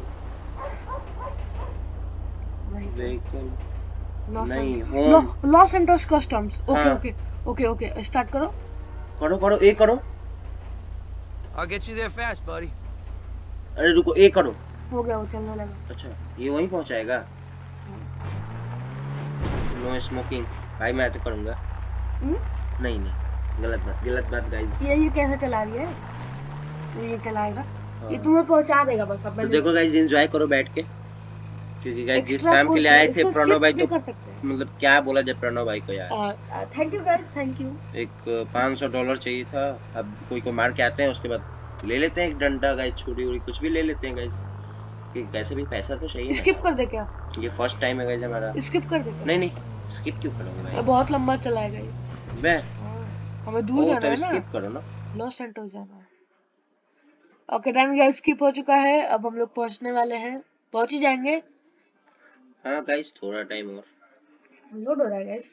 [SPEAKER 1] व्हीकल
[SPEAKER 2] लॉस
[SPEAKER 1] नहीं,
[SPEAKER 2] एंटोस-
[SPEAKER 1] होम।
[SPEAKER 2] लॉ- लॉस एंटोस कस्टम्स। ओके
[SPEAKER 1] हाँ।
[SPEAKER 2] ओके ओके ओके स्टार्ट करो।
[SPEAKER 1] करो करो ए करो।
[SPEAKER 5] I'll get you there fast, buddy.
[SPEAKER 1] अरे रुको ए करो।
[SPEAKER 2] हो गया, वो चलने लगा।
[SPEAKER 1] अच्छा ये वहीं पहुंचाएगा। नो स्मोकिंग भाई, मैं तो करूंगा।
[SPEAKER 2] हम्म?
[SPEAKER 1] नहीं नहीं गलत बात गलत बात गाइस।
[SPEAKER 2] ये ये कैसे चला रही है? ये चलाएगा, ये तुम्हें पहुंचा देगा बस। अब
[SPEAKER 1] तो देखो गाइस एंजॉय करो बैठ के, क्योंकि गाइस जिस
[SPEAKER 2] Extra
[SPEAKER 1] काम के लिए
[SPEAKER 2] कुछ-
[SPEAKER 1] आए थे
[SPEAKER 2] इसको
[SPEAKER 1] प्रणव भाई
[SPEAKER 2] skip
[SPEAKER 1] तो
[SPEAKER 2] भी कर सकते हैं।
[SPEAKER 1] मतलब क्या बोला जाए प्रणव भाई को यार।
[SPEAKER 2] Thank you guys, thank you.
[SPEAKER 1] एक पाँच सौ डॉलर चाहिए था। अब कोई को मार के आते हैं, उसके बाद ले लेते हैं एक डंडा गाइस, छोटी उड़ी कुछ भी ले लेते हैं गाइस, कि कैसे भी पैसा तो चाहिए
[SPEAKER 2] स्किप
[SPEAKER 1] ना।
[SPEAKER 2] कर दे क्या?
[SPEAKER 1] ये फर्स्ट टाइम है गाइस हमारा।
[SPEAKER 2] स्किप कर दे क्या?
[SPEAKER 1] नहीं नहीं स्किप क्यों करोगे भाई?
[SPEAKER 2] बहुत लंबा चलाएगा ये।
[SPEAKER 1] बे
[SPEAKER 2] हमें दूर
[SPEAKER 1] ओ
[SPEAKER 2] जाना
[SPEAKER 1] तब
[SPEAKER 2] है ना,
[SPEAKER 1] स्किप करो ना।
[SPEAKER 2] लॉस एंटोस जाना है। ओके डन गाइस, स्किप हो चुका है। अब हम लोग पहुंचने वाले हैं, पहुंच ही जाएंगे।
[SPEAKER 1] हाँ गाइस थोड़ा टाइम और।
[SPEAKER 2] लोड हो रहा है guys.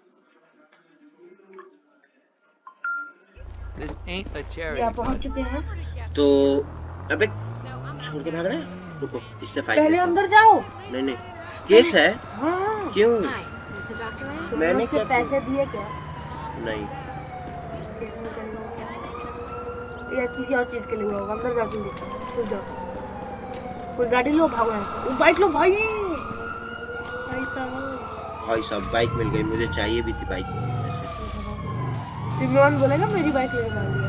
[SPEAKER 5] This ain't a charity.
[SPEAKER 2] क्या पहुंच
[SPEAKER 5] fund.
[SPEAKER 2] चुके हैं?
[SPEAKER 1] तो अबे छोड़ के भाग रहा है। रुको इससे फाइट
[SPEAKER 2] पहले
[SPEAKER 1] लेता हूं।
[SPEAKER 2] अंदर जाओ।
[SPEAKER 1] नहीं नहीं केस है।
[SPEAKER 2] हाँ
[SPEAKER 1] क्यों?
[SPEAKER 6] Hi, is the doctor in?
[SPEAKER 1] मैंने
[SPEAKER 2] मैंने
[SPEAKER 1] क्या
[SPEAKER 2] पैसे दिए क्या?
[SPEAKER 1] नहीं
[SPEAKER 2] या किसी और चीज के लिए होगा। अंदर जाके देखो, खुद जाओ। कोई गाड़ी लो, भागो यहाँ से। बाइक लो भाई। भाई साहब
[SPEAKER 1] भाई साहब बाइक मिल गई, मुझे चाहिए भी थी बाइक ऐसे।
[SPEAKER 2] सिमरन बोलेगा मेरी बाइक ले डाल दिया।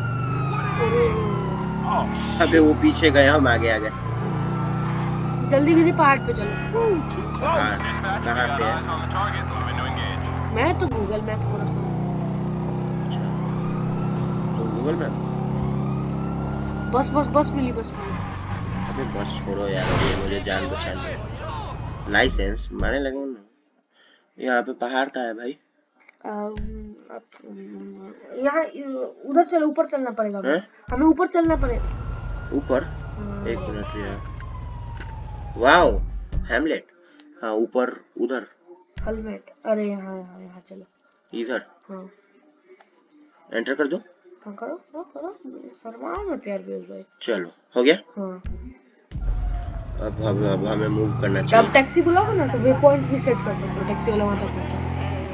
[SPEAKER 4] Oh,
[SPEAKER 1] अबे वो पीछे गए, हम आगे आ गए।
[SPEAKER 2] जल्दी जल्दी पहाड़ पे चलो।
[SPEAKER 4] too
[SPEAKER 1] कहाँ
[SPEAKER 4] close.
[SPEAKER 1] कहाँ पे है?
[SPEAKER 2] मैं तो गूगल मैप खोला।
[SPEAKER 1] अच्छा तो गूगल मैप।
[SPEAKER 2] बस बस बस मिली, बस मिली।
[SPEAKER 1] अबे बस छोड़ो यार, ये मुझे जान बचानी है। लाइसेंस मारने लगे ना। यहाँ पे पहाड़ का है भाई।
[SPEAKER 2] अम, यहाँ उधर चलो, ऊपर चलना पड़ेगा
[SPEAKER 1] हैं?
[SPEAKER 2] हमें, ऊपर चलना पड़ेगा
[SPEAKER 1] ऊपर। एक मिनट यार। Wow Hamlet. हाँ ऊपर उधर।
[SPEAKER 2] हेलमेट, अरे यहाँ यहाँ यहाँ चलो
[SPEAKER 1] इधर।
[SPEAKER 2] हाँ
[SPEAKER 1] एंटर कर दो।
[SPEAKER 2] हाँ करो करो करो, शर्माओ मत यार बेल भाई।
[SPEAKER 1] चलो हो गया।
[SPEAKER 2] हाँ
[SPEAKER 1] अब अब अब हमें मूव करना
[SPEAKER 2] अब
[SPEAKER 1] चाहिए।
[SPEAKER 2] टैक्सी बुलाओ ना तो वे पॉइंट भी सेट कर सकते हो, टैक्सी वाला वहाँ तक पहुँचा।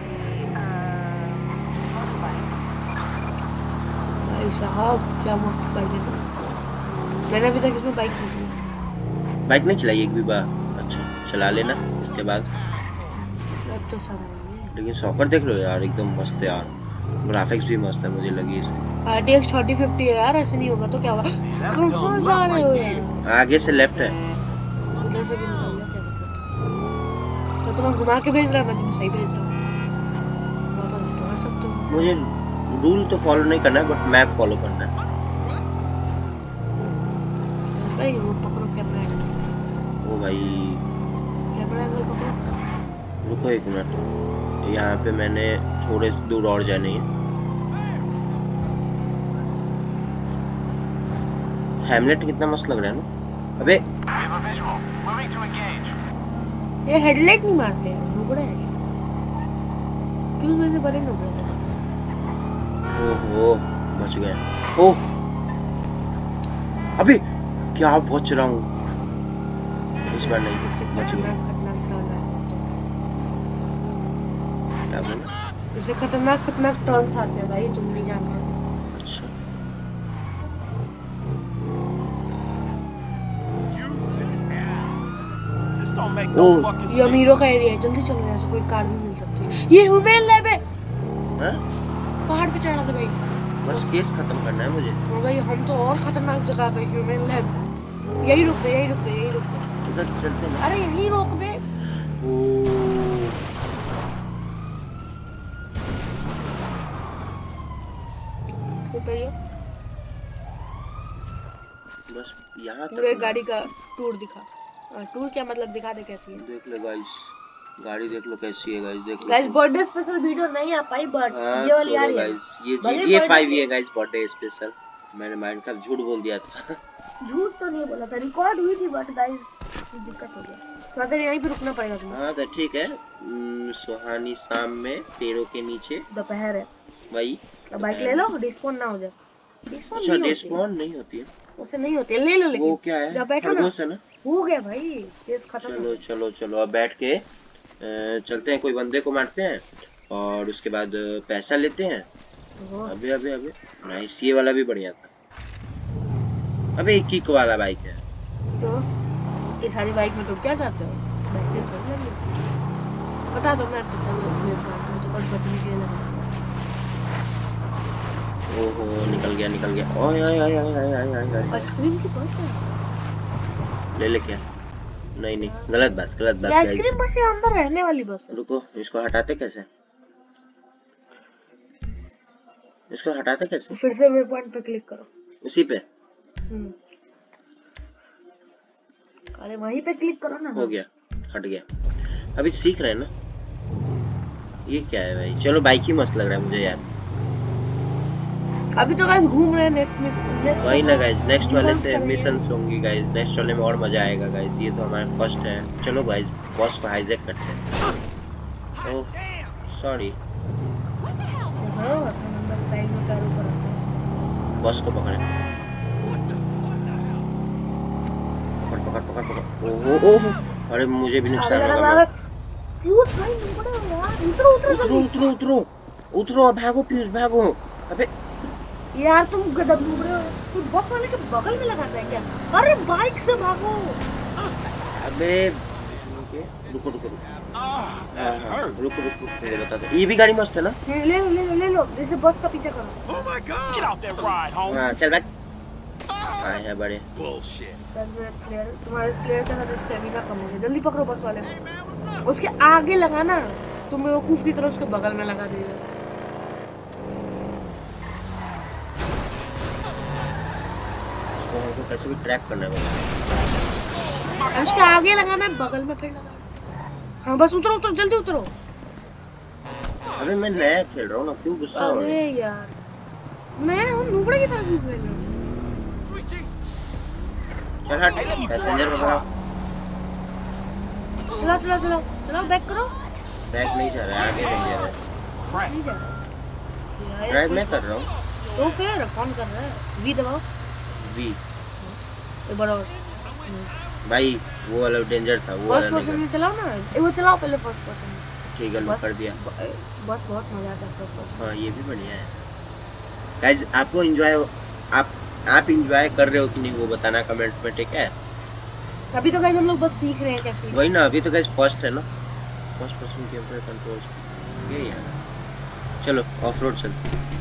[SPEAKER 2] भाई साहब क्या मस्त बाइक है, मैंने अभी तक इसमें बाइक नहीं चलाई।
[SPEAKER 1] बाइक नहीं चलाई एक भी बार? अच्छा चला लेना इसके बाद।
[SPEAKER 2] अब तो सारा है।
[SPEAKER 1] लेकिन सॉकर देख लो यार, एकदम मस्त है यार, ग्राफिक्स भी मस्त है मुझे लगी इसकी।
[SPEAKER 2] R T X thirty fifty है यार, ऐसे नहीं होगा तो क्या होगा। कहाँ जा रहे हो यार?
[SPEAKER 1] आगे से लेफ्ट है।
[SPEAKER 2] उधर से भी निकल गया, क्या दिक्कत है? तो तुम्हें घुमा के भेज रहा है, मैं तुम्हें सही भेज रहा हूँ, वापस तो कर सकते हो।
[SPEAKER 1] मुझे रूल तो फॉलो नहीं करना है बट मैप फॉलो करना है।
[SPEAKER 2] भाई वो पकड़ो कैमरा एंगल,
[SPEAKER 1] ओ भाई
[SPEAKER 2] कैमरा एंगल पकड़ो।
[SPEAKER 1] रुको एक मिनट, यहाँ पे मैंने थोड़े दूर और जाने है। हैमलेट कितना मस्त लग रहा है ना। अबे
[SPEAKER 2] ये हेडलाइट नहीं मारते हैं, नुबड़े हैं क्यों? में से बड़े नुबड़े हैं।
[SPEAKER 1] ओहो बच गए। ओह अबे क्या बच रहा हूँ इस बार, नहीं बच गया। क्या बोला?
[SPEAKER 2] इसे खतरनाक खतरनाक टर्न्स आते हैं भाई, तुम नहीं जानते।
[SPEAKER 1] अच्छा ओह
[SPEAKER 2] ये अमीरों का एरिया है, जल्दी चलो यहाँ से, कोई कार भी मिल सकती है। ये ह्यूमन लैब है,
[SPEAKER 1] हैं?
[SPEAKER 2] पहाड़ पे चढ़ा दे भाई।
[SPEAKER 1] बस केस खत्म करना है मुझे।
[SPEAKER 2] हो भाई हम तो और खतरनाक जगह पे, ह्यूमन लैब। यही रुक दे, यही रुक दे, यही रुक दे।
[SPEAKER 1] उधर चलते हैं।
[SPEAKER 2] अरे यही रोक दे।
[SPEAKER 1] ओह
[SPEAKER 2] ऊपर ये
[SPEAKER 1] बस यहाँ तक।
[SPEAKER 2] पूरे गाड़ी का टूर दिखा। टूर क्या मतलब, दिखा दे कैसी है।
[SPEAKER 1] देख लो गाइस, गाड़ी देख लो कैसी है गाइस, देख लो
[SPEAKER 2] गाइस बर्थडे स्पेशल वीडियो नहीं आ पाई, बट
[SPEAKER 1] हाँ,
[SPEAKER 2] ये वाली आ रही है
[SPEAKER 1] गाइस ये
[SPEAKER 2] भले
[SPEAKER 1] G T A
[SPEAKER 2] birthday
[SPEAKER 1] five ही है गाइस बर्थडे स्पेशल। मैंने माइनक्राफ्ट झूठ बोल दिया था।
[SPEAKER 2] झूठ तो नहीं बोला था, रिकॉर्ड हुई थी, बट गाइस दिक्कत हो गया, तो अगर यहीं पे रुकना पड़ेगा तुम्हें।
[SPEAKER 1] हाँ तो ठीक है। हम्म, सुहानी शाम में पेड़ों के नीचे
[SPEAKER 2] दोपहर है,
[SPEAKER 1] वही
[SPEAKER 2] अब बाइक ले लो, डिस्पॉन ना हो जाए। डिस्पॉन
[SPEAKER 1] अच्छा
[SPEAKER 2] नहीं होती है,
[SPEAKER 1] डिस्पॉन नहीं होती है
[SPEAKER 2] उससे नहीं होती है, ले लो। लेकिन
[SPEAKER 1] वो क्या है?
[SPEAKER 2] जब बैठो ना,
[SPEAKER 1] खरगोश है ना।
[SPEAKER 2] हो गया भाई, केस खत्म हो
[SPEAKER 1] चलो
[SPEAKER 2] गया।
[SPEAKER 1] चलो चलो अब बैठ के अ, चलते हैं, कोई बंदे को मारते हैं और उसके बाद अ, पैसा लेते हैं।
[SPEAKER 2] ओहो,
[SPEAKER 1] अबे अबे अबे नाइस, ये वाला भी बढ़िया था। अबे एक किक वाला बाइक है।
[SPEAKER 2] तो ये सारी बाइक में तुम क्या चाहते हो? बाइक ले चल लेंगे, बता दो, मैं तो चल मुझे बस बचने के लिए लगा।
[SPEAKER 1] ओहो निकल गया निकल गया। ओए ओए ओए ओए ओए ओए ओए।
[SPEAKER 2] आइसक्रीम की बात है,
[SPEAKER 1] ले ले क्या? नहीं नहीं गलत बात गलत बात गाइस।
[SPEAKER 2] आइसक्रीम बस ये अंदर रहने वाली बस है।
[SPEAKER 1] रुको इसको हटाते कैसे? इसको हटाते कैसे?
[SPEAKER 2] फिर से वे पॉइंट पे क्लिक करो।
[SPEAKER 1] उसी पे
[SPEAKER 2] हम्म, अरे वहीं पे क्लिक करो ना।
[SPEAKER 1] हो गया, हट गया। अभी सीख रहे हैं ना। ये क्या है भाई? चलो बाइक ही मस्त लग रहा है मुझे यार।
[SPEAKER 2] अभी तो गाइस घूम रहे हैं, नेक्स्ट मिशन
[SPEAKER 1] वही ना गाइस, नेक्स्ट वाले से मिशंस होंगी गाइस, नेक्स्ट वाले में और मजा आएगा गाइस। ये तो हमारा फर्स्ट है। चलो गाइस बॉस को हाईजैक करते हैं। ओह सॉरी, बॉस को पकड़े। पकड़ पकड़ पकड़ पकड़। ओहो ओहो, अरे मुझे भी नुकसान होगा। मैं
[SPEAKER 2] उतरो उतरो
[SPEAKER 1] उतरो उतरो उतरो उतरो, भागो प्लीज भागो। अबे
[SPEAKER 2] यार तुम गदम डूब रहे हो, तुम बस वाले के बगल में लगाता है क्या? अरे बाइक से भागो।
[SPEAKER 1] अबे रुको रुको रुको हाँ, हाँ, रुको रुको मुझे बता दो, ये भी गाड़ी मस्त है ना।
[SPEAKER 2] ले लो ले लो ले लो, जैसे बस का पीछा करो।
[SPEAKER 4] Oh my God! Get out that ride, homie.
[SPEAKER 1] हाँ चल बैठ। आए हैं बड़े।
[SPEAKER 4] Bullshit.
[SPEAKER 2] प्लेयर तुम्हारे प्लेयर का स्टेमिना कम है, जल्दी पकड़ो बस वाले को। उसके आगे लगाना, तुम बेवकूफ की तरह उसके बगल में लगा देगा।
[SPEAKER 1] इसको हमको कैसे भी ट्रैक करना है बस।
[SPEAKER 2] उसके आगे लगाना है, बगल में फिर लगाना। हाँ बस उतरो उतरो, जल्दी उतरो।
[SPEAKER 1] अबे मैं नया खेल रहा हूँ ना, क्यों गुस्सा हो रहे
[SPEAKER 2] अरे
[SPEAKER 1] हैं?
[SPEAKER 2] यार मैं उन नुबड़े के साथ भी खेल रहा हूँ।
[SPEAKER 1] चल हट, पैसेंजर भगाओ।
[SPEAKER 2] चलो चलो चलो चलो बैक करो।
[SPEAKER 1] बैक नहीं जा रहा है, आगे नहीं जा रहा है।
[SPEAKER 2] नहीं जा रहा है।
[SPEAKER 1] ड्राइव मैं कर रहा हूँ।
[SPEAKER 2] तो फिर कौन कर रहा है? वी दबाओ।
[SPEAKER 1] वी
[SPEAKER 2] एक बार और।
[SPEAKER 1] भाई वो वाला डेंजर था, वो वाला
[SPEAKER 2] फर्स्ट
[SPEAKER 1] नहीं
[SPEAKER 2] पर्सन
[SPEAKER 1] कर।
[SPEAKER 2] में चलाओ ना, एक वो चलाओ पहले फर्स्ट पर्सन।
[SPEAKER 1] ठीक है, लो कर दिया।
[SPEAKER 2] बस बहुत मजा आता है फर्स्ट पर्सन।
[SPEAKER 1] हाँ ये भी बढ़िया है। गाइस आपको एंजॉय, आप आप एंजॉय कर रहे हो कि नहीं वो बताना कमेंट में, ठीक है?
[SPEAKER 2] अभी तो गाइस हम लोग बस सीख रहे हैं कैसे।
[SPEAKER 1] वही ना, अभी तो गाइस फर्स्ट है ना, first person game play controls ये यार। चलो ऑफ रोड चलते हैं।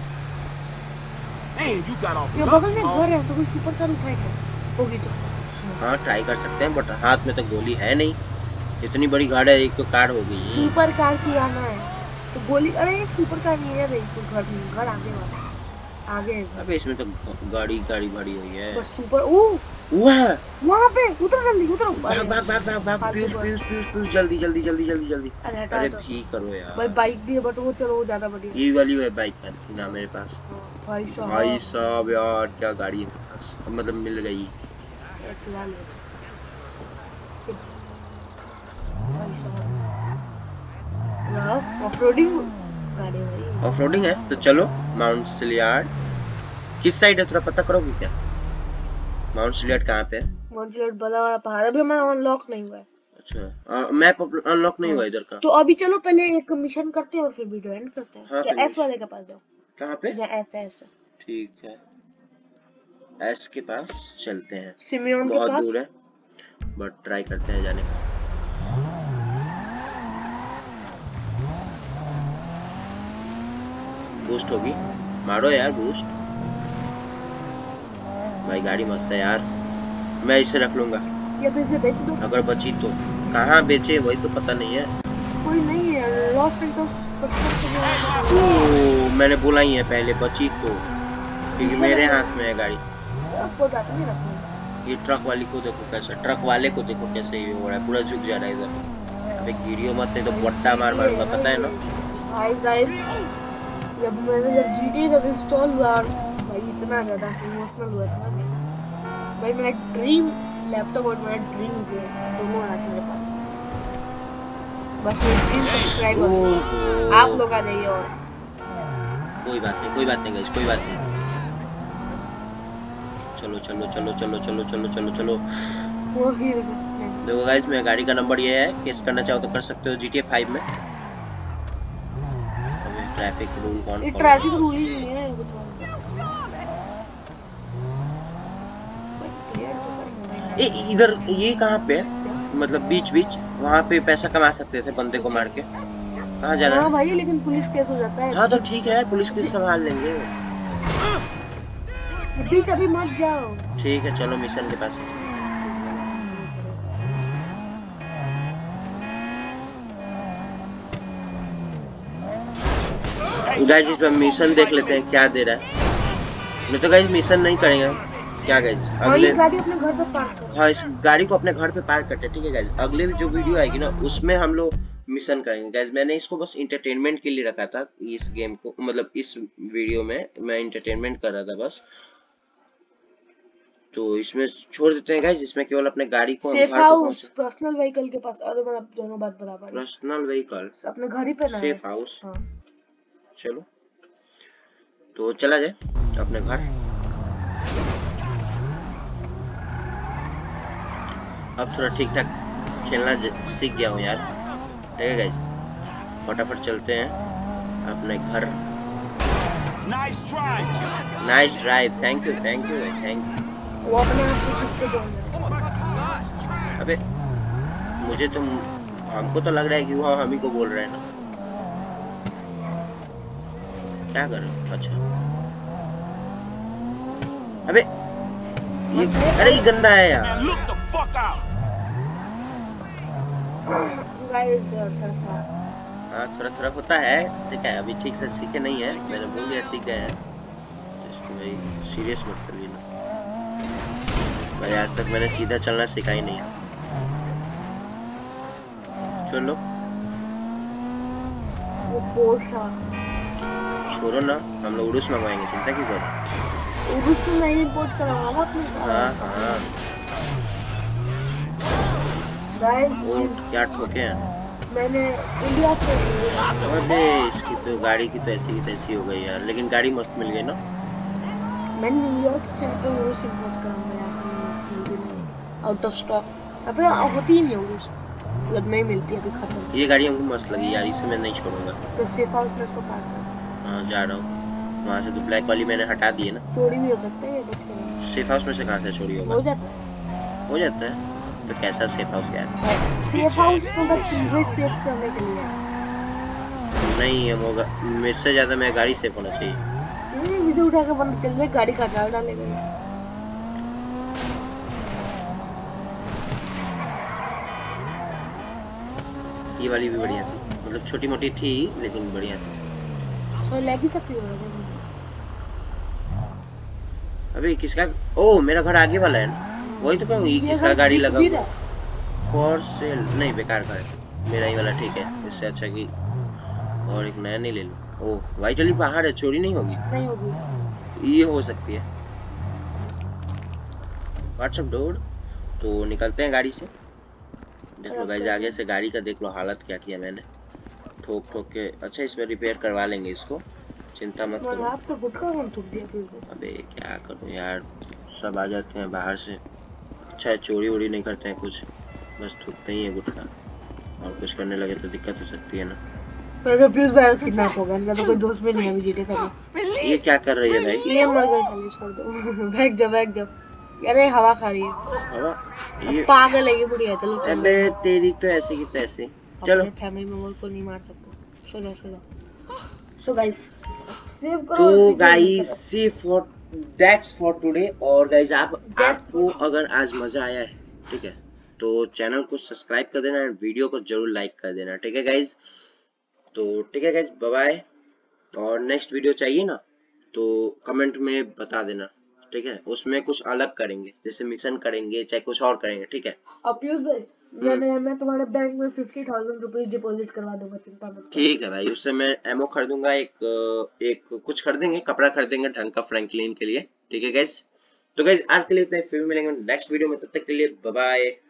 [SPEAKER 2] ये बगल में घर है तो कोई सुपर कार उठाएगा होगी तो।
[SPEAKER 1] हाँ ट्राई कर सकते हैं, बट हाथ में तो गोली है नहीं। इतनी बड़ी गाड़ी है, एक तो कार हो गई।
[SPEAKER 2] सुपर कार की आना है तो गोली। अरे ये सुपर कार नहीं है, तो घर में घर आगे वाला आगे है।
[SPEAKER 1] अबे इसमें तो गाड़ी गाड़ी भरी हुई है।
[SPEAKER 2] बस सुपर ओ
[SPEAKER 1] वहाँ
[SPEAKER 2] वहां पे उतर जल्दी उतर।
[SPEAKER 1] भाग भाग भाग भाग भाग पीयूष पीयूष पीयूष पीयूष जल्दी जल्दी जल्दी जल्दी जल्दी।
[SPEAKER 2] अरे हटा
[SPEAKER 1] अरे
[SPEAKER 2] दो।
[SPEAKER 1] भी करो यार।
[SPEAKER 2] भाई बाइक भी है बट वो चलो वो ज्यादा बढ़िया।
[SPEAKER 1] ये वाली है बाइक है थी ना मेरे पास।
[SPEAKER 2] भाई साहब
[SPEAKER 1] भाई साहब यार क्या गाड़ी है मेरे पास, मतलब मिल गई।
[SPEAKER 2] चला ले। ऑफरोडिंग गाड़ी भाई।
[SPEAKER 1] ऑफरोडिंग है तो चलो माउंट सिलियार्ड। किस साइड है थोड़ा पता करोगे क्या? माउंट सिलियार्ड कहाँ पे है?
[SPEAKER 2] माउंट सिलियार्ड बड़ा वाला पहाड़ अभी हमारा अनलॉक नहीं हुआ है।
[SPEAKER 1] अच्छा मैप अनलॉक नहीं हुआ इधर का।
[SPEAKER 2] तो अभी चलो पहले एक मिशन करते हैं और फिर वीडियो एंड करते हैं।
[SPEAKER 1] हाँ,
[SPEAKER 2] या एस वाले के पास जाओ।
[SPEAKER 1] कहाँ पे?
[SPEAKER 2] या एस एस
[SPEAKER 1] ठीक है, एस के पास चलते हैं।
[SPEAKER 2] सिमियोन के
[SPEAKER 1] बहुत
[SPEAKER 2] पास।
[SPEAKER 1] दूर है बट ट्राई करते हैं जाने का। बूस्ट होगी, मारो यार बूस्ट। भाई गाड़ी मस्त है यार, मैं इसे रख लूंगा।
[SPEAKER 2] या फिर इसे बेच दो।
[SPEAKER 1] अगर बची तो। कहाँ बेचे वही तो पता नहीं है।
[SPEAKER 2] कोई नहीं है लॉस्ट एंड
[SPEAKER 1] ओह मैंने बोला ही है पहले, बची तो, क्योंकि मेरे हाथ में है गाड़ी।
[SPEAKER 2] आपको जाके नहीं रखना।
[SPEAKER 1] ये ट्रक वाली को देखो कैसे, ट्रक वाले को देखो कैसे ये हो रहा है, पूरा झुक जा रहा है इधर। अबे गिरियो मत, नहीं तो बट्टा मार मारूंगा, पता है ना।
[SPEAKER 2] भाई गाइस जब मैंने जब जीटी जब इंस्टॉल हुआ भाई इतना ज्यादा इमोशनल हुआ था भाई। मेरा ड्रीम लैपटॉप और मेरा ड्रीम गेम दोनों आ मेरे पास। बस ये ड्रीम सब्सक्राइब
[SPEAKER 1] ओहो।
[SPEAKER 2] आप लोग आ जाइए। और
[SPEAKER 1] कोई बात नहीं कोई बात नहीं गाइस, कोई बात नहीं। चलो चलो चलो चलो चलो चलो चलो चलो।
[SPEAKER 2] वो ही
[SPEAKER 1] देखो गाइस मेरा गाड़ी का नंबर ये है, केस करना चाहो तो कर सकते हो जी टी ए फाइव में। अबे ट्रैफिक रूल कौन
[SPEAKER 2] ये
[SPEAKER 1] फॉलो?
[SPEAKER 2] ट्रैफिक रूल ही नहीं है कुछ।
[SPEAKER 1] ए इधर ये कहाँ पे है? मतलब बीच बीच वहाँ पे पैसा कमा सकते थे बंदे को मार के। कहाँ जाना
[SPEAKER 2] हाँ
[SPEAKER 1] है?
[SPEAKER 2] भाई लेकिन पुलिस केस हो जाता है।
[SPEAKER 1] हाँ तो ठीक है, पुलिस केस संभाल लेंगे।
[SPEAKER 2] अभी कभी मत जाओ।
[SPEAKER 1] ठीक है चलो मिशन के पास। गाइस इस पर मिशन देख लेते हैं क्या दे रहा है। नहीं तो गाइस मिशन नहीं करेंगे क्या गाइस। अगले
[SPEAKER 2] गाड़ी अपने घर पे पार्क करो।
[SPEAKER 1] हाँ इस गाड़ी को अपने घर पे पार्क करते हैं, ठीक है गाइस। अगले जो वीडियो आएगी ना उसमें हम लोग मिशन करेंगे गाइस। मैंने इसको बस इंटरटेनमेंट के लिए रखा था इस गेम को, मतलब इस वीडियो में मैं इंटरटेनमेंट कर रहा था बस। तो इसमें छोड़ देते हैं गाइस, इसमें केवल अपने गाड़ी को
[SPEAKER 2] सेफ
[SPEAKER 1] घर पे
[SPEAKER 2] हाउस पर्सनल व्हीकल के पास। अरे मतलब दोनों बात बराबर है।
[SPEAKER 1] पर्सनल व्हीकल
[SPEAKER 2] अपने घर ही पे ना
[SPEAKER 1] सेफ हाउस।
[SPEAKER 2] हाँ।
[SPEAKER 1] चलो तो चला जाए अपने घर। अब थोड़ा ठीक ठाक खेलना सीख गया हूँ यार, ठीक है गाइस। फटाफट चलते हैं अपने घर।
[SPEAKER 4] Nice drive.
[SPEAKER 1] Nice drive, thank you thank you thank you.
[SPEAKER 2] वो अपने आप से खुद से बोल रहा है।
[SPEAKER 1] अबे मुझे तो हमको तो लग रहा है कि वो हम ही को बोल रहे हैं ना। क्या कर रहे हो? अच्छा अबे ये अरे ये गंदा है यार।
[SPEAKER 4] Man, look the fuck out.
[SPEAKER 2] Guys थोड़ा
[SPEAKER 1] हाँ थोड़ा थोड़ा होता है, ठीक है। अभी ठीक से सीखे नहीं है, मैंने बोल दिया सीख गए हैं तो इसको भाई सीरियस मत कर लेना भाई। आज तक मैंने सीधा चलना सीखा ही नहीं। चलो
[SPEAKER 2] वो पोर्शा।
[SPEAKER 1] छोड़ो ना, हम लोग उर्स मंगवाएंगे, चिंता क्यों कर रहे हो?
[SPEAKER 2] उर्स में मैं इंपोर्ट कराऊंगा ना अपने साथ।
[SPEAKER 1] हाँ हाँ।
[SPEAKER 2] गाइस
[SPEAKER 1] और क्या ठोके हैं?
[SPEAKER 2] मैंने इंडिया से
[SPEAKER 1] अबे इसकी तो गाड़ी की तो ऐसी की तैसी हो गई यार, लेकिन गाड़ी मस्त मिल गई ना।
[SPEAKER 2] मैंने न्यूयॉर्क से तो उर्स इंपोर्ट कराऊंगा यार, आउट ऑफ स्टॉक। अबे होती ही नहीं उर्स, मतलब नहीं मिलती अभी, खत्म।
[SPEAKER 1] ये गाड़ी हमको मस्त लगी यार, इसे मैं नहीं छोड़ूंगा।
[SPEAKER 2] तो सेफ हाउस में इसको पास कर।
[SPEAKER 1] हाँ जा रहा हूँ वहाँ से, तो ब्लैक वाली मैंने हटा दी है ना।
[SPEAKER 2] चोरी भी हो सकता है ये बच के।
[SPEAKER 1] सेफ हाउस में से कहाँ से चोरी
[SPEAKER 2] हो
[SPEAKER 1] होगा?
[SPEAKER 2] जाता है।
[SPEAKER 1] हो जाता है तो कैसा सेफ हाउस यार?
[SPEAKER 2] सेफ हाउस तो बस चीजें सेफ करने के लिए है।
[SPEAKER 1] नहीं हम होगा, मेरे से ज्यादा मैं गाड़ी सेफ होना चाहिए।
[SPEAKER 2] ये वीडियो उठा के बंद चल रहे, गाड़ी का चार डालेगा।
[SPEAKER 1] ये वाली भी बढ़िया थी, मतलब छोटी मोटी थी लेकिन बढ़िया थी।
[SPEAKER 2] तो लगी सकती हो रहा
[SPEAKER 1] अबे किसका? ओ मेरा घर आगे वाला है ना, वही तो कहूँ, ये किसका गाड़ी लगा हुआ? फॉर सेल नहीं, बेकार का है मेरा ही वाला, ठीक है। इससे अच्छा कि और एक नया नहीं ले लो। ओ वाइट वाली बाहर है, चोरी नहीं होगी?
[SPEAKER 2] नहीं होगी,
[SPEAKER 1] ये हो सकती है। व्हाट्सअप डोर, तो निकलते हैं गाड़ी से। देख लो गाइस आगे से गाड़ी का देख लो हालत क्या किया मैंने, ठोक ठोक के। अच्छा इसमें रिपेयर करवा लेंगे इसको, चिंता मत करो।
[SPEAKER 2] आप तो गुटखा कौन थूक दिया फिर?
[SPEAKER 1] अबे क्या करूं यार, सब आ जाते हैं बाहर से। अच्छा है चोरी वोरी नहीं करते हैं कुछ, बस थूकते ही है गुटखा, और कुछ करने लगे तो दिक्कत हो सकती है ना।
[SPEAKER 2] मेरे प्लीज भाई किडनैप हो गया, इनका तो कोई दोस्त भी नहीं है अभी जीते सब।
[SPEAKER 1] ये क्या कर रही है भाई?
[SPEAKER 2] ये मर गए, चलिए छोड़ दो। भाग जा भाग जा यार, ये हवा खा रही है।
[SPEAKER 1] हवा? ये
[SPEAKER 2] पागल है ये, बुढ़िया। चलो
[SPEAKER 1] अबे तेरी तो ऐसे की तैसे। चलो
[SPEAKER 2] फैमिली मेंबर को नहीं मार सकते। सो जा सो जा। सो गाइस सेव करो।
[SPEAKER 1] तो guys see for that's for today. और गाइस आप आपको अगर आज मजा आया है, ठीक है, तो चैनल को सब्सक्राइब कर देना और वीडियो को जरूर लाइक कर देना, ठीक है गाइस। तो ठीक है गाइस, बाय बाय। और नेक्स्ट वीडियो चाहिए ना तो कमेंट में बता देना, ठीक है, उसमें कुछ अलग करेंगे, जैसे मिशन करेंगे चाहे कुछ और करेंगे, ठीक है।
[SPEAKER 2] अप्यूज भाई मैंने मैं तुम्हारे बैंक में फिफ्टी थाउजेंड रुपीज डिपॉजिट करवा दूंगा, चिंता मत करो।
[SPEAKER 1] ठीक है भाई, उससे मैं एमओ खरीदूंगा, एक एक कुछ खरीदेंगे, कपड़ा खरीदेंगे ढंग का फ्रैंकलिन के लिए, ठीक है गाइस। तो गाइस आज के लिए इतना ही, फिर मिलेंगे नेक्स्ट वीडियो में, तब तक के लिए बाय बाय।